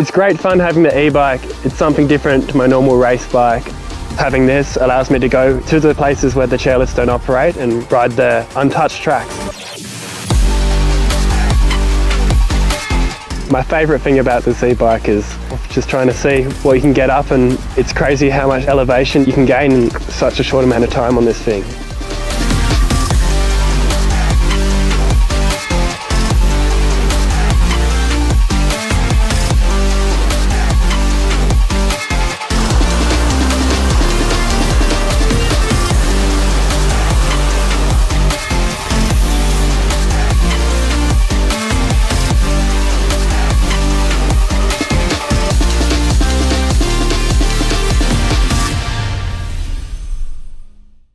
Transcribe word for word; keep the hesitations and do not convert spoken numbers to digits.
It's great fun having the e-bike. It's something different to my normal race bike. Having this allows me to go to the places where the chairlifts don't operate and ride the untouched tracks. My favourite thing about this e-bike is just trying to see what you can get up, and it's crazy how much elevation you can gain in such a short amount of time on this thing.